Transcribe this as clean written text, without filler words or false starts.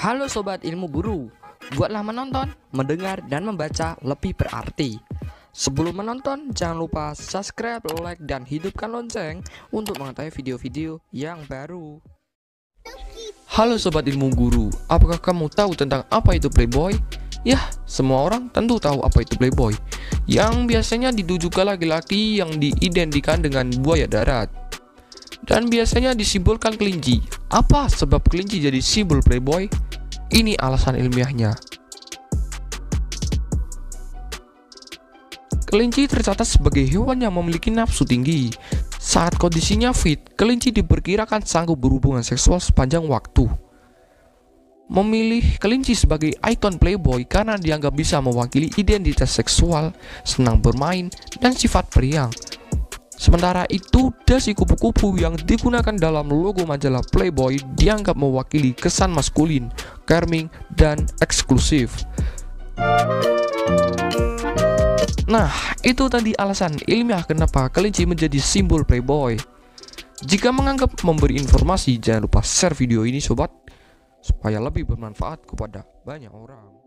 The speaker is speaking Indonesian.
Halo Sobat Ilmu Guru, buatlah menonton, mendengar, dan membaca lebih berarti. Sebelum menonton, jangan lupa subscribe, like, dan hidupkan lonceng untuk mengetahui video-video yang baru. Halo Sobat Ilmu Guru, apakah kamu tahu tentang apa itu Playboy? Yah, semua orang tentu tahu apa itu Playboy, yang biasanya dituju ke laki-laki yang diidentikan dengan buaya darat. Dan biasanya disimbolkan kelinci. Apa sebab kelinci jadi simbol Playboy? Ini alasan ilmiahnya. Kelinci tercatat sebagai hewan yang memiliki nafsu tinggi. Saat kondisinya fit, kelinci diperkirakan sanggup berhubungan seksual sepanjang waktu. Memilih kelinci sebagai ikon Playboy karena dianggap bisa mewakili identitas seksual, senang bermain, dan sifat periang. Sementara itu, dasi kupu-kupu yang digunakan dalam logo majalah Playboy dianggap mewakili kesan maskulin, charming, dan eksklusif. Nah, itu tadi alasan ilmiah kenapa kelinci menjadi simbol Playboy. Jika menganggap memberi informasi, jangan lupa share video ini sobat, supaya lebih bermanfaat kepada banyak orang.